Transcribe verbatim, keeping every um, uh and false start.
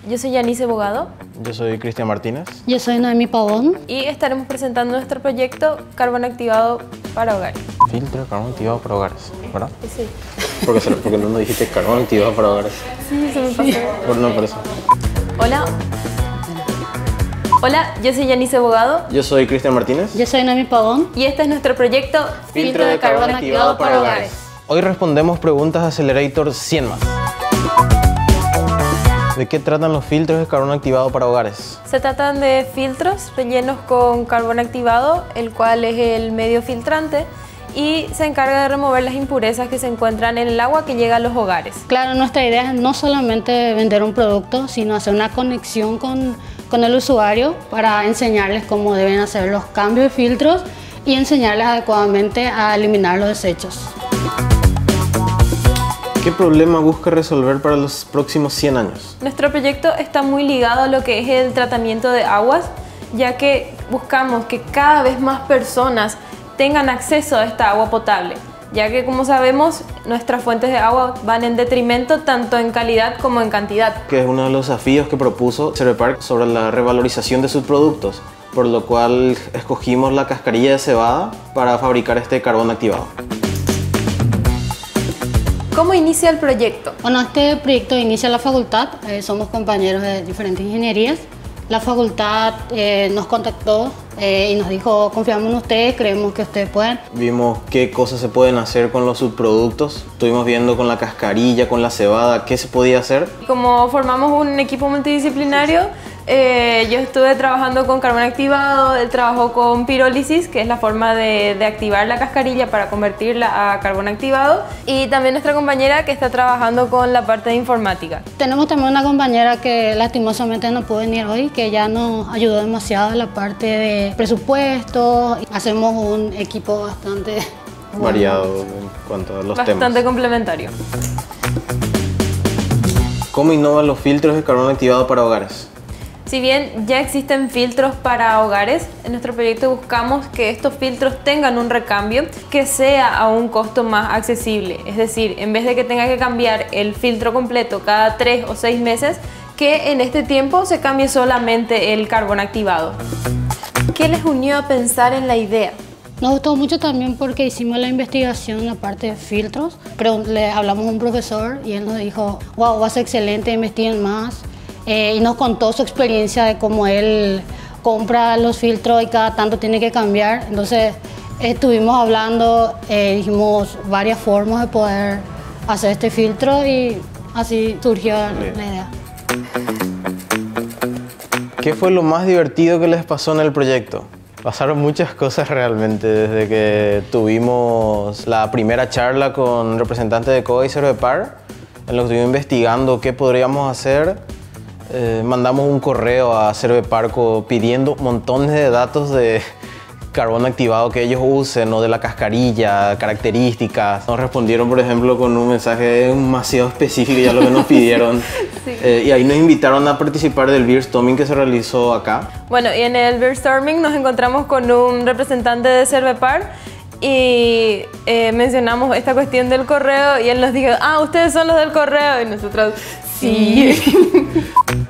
Yo soy Yanice Bogado. Yo soy Cristian Martínez. Yo soy Noemi Pavón. Y estaremos presentando nuestro proyecto Carbón Activado para Hogares. Filtro de carbón activado para hogares, ¿verdad? Sí. ¿Por qué, porque no dijiste carbón activado para hogares? Sí, se me pasó. Sí. Por, no, por eso. Hola. Hola, yo soy Yanice Bogado. Yo soy Cristian Martínez. Yo soy Noemi Pavón. Y este es nuestro proyecto Filtro de carbón activado para hogares. Hoy respondemos preguntas Accelerator cien más. ¿De qué tratan los filtros de carbón activado para hogares? Se tratan de filtros rellenos con carbón activado, el cual es el medio filtrante, y se encarga de remover las impurezas que se encuentran en el agua que llega a los hogares. Claro, nuestra idea es no solamente vender un producto, sino hacer una conexión con, con el usuario para enseñarles cómo deben hacer los cambios de filtros y enseñarles adecuadamente a eliminar los desechos. ¿Qué problema busca resolver para los próximos cien años? Nuestro proyecto está muy ligado a lo que es el tratamiento de aguas, ya que buscamos que cada vez más personas tengan acceso a esta agua potable, ya que, como sabemos, nuestras fuentes de agua van en detrimento tanto en calidad como en cantidad. Que es uno de los desafíos que propuso Cervepark sobre la revalorización de sus productos, por lo cual escogimos la cascarilla de cebada para fabricar este carbón activado. ¿Cómo inicia el proyecto? Bueno, este proyecto inicia en la facultad, eh, somos compañeros de diferentes ingenierías. La facultad eh, nos contactó eh, y nos dijo, confiamos en ustedes, creemos que ustedes pueden. Vimos qué cosas se pueden hacer con los subproductos, estuvimos viendo con la cascarilla, con la cebada, qué se podía hacer. Como formamos un equipo multidisciplinario, eh, yo estuve trabajando con carbón activado, él trabajó con pirólisis, que es la forma de, de activar la cascarilla para convertirla a carbón activado, y también nuestra compañera que está trabajando con la parte de informática. Tenemos también una compañera que lastimosamente no pudo venir hoy, que ya nos ayudó demasiado en la parte de presupuesto. Hacemos un equipo bastante variado bueno, en cuanto a los bastante temas. Bastante complementario. ¿Cómo innovan los filtros de carbón activado para hogares? Si bien ya existen filtros para hogares, en nuestro proyecto buscamos que estos filtros tengan un recambio que sea a un costo más accesible. Es decir, en vez de que tenga que cambiar el filtro completo cada tres o seis meses, que en este tiempo se cambie solamente el carbón activado. ¿Qué les unió a pensar en la idea? Nos gustó mucho también porque hicimos la investigación en la parte de filtros. Pero le hablamos a un profesor y él nos dijo, wow, va a ser excelente, investiguen más. Eh, y nos contó su experiencia de cómo él compra los filtros y cada tanto tiene que cambiar. Entonces estuvimos hablando, eh, dijimos varias formas de poder hacer este filtro y así surgió Bien. la idea. ¿Qué fue lo más divertido que les pasó en el proyecto? Pasaron muchas cosas realmente, desde que tuvimos la primera charla con representantes de Coa y Cervepark, en lo que estuvimos investigando qué podríamos hacer. Eh, mandamos un correo a Cervepark pidiendo montones de datos de carbón activado que ellos usen, o de la cascarilla, características. Nos respondieron, por ejemplo, con un mensaje demasiado específico, ya lo que nos pidieron. Sí. eh, y ahí nos invitaron a participar del Beerstorming que se realizó acá. Bueno, y en el Beerstorming nos encontramos con un representante de Cervepark y eh, mencionamos esta cuestión del correo y él nos dijo, ah, ustedes son los del correo, y nosotros, sí.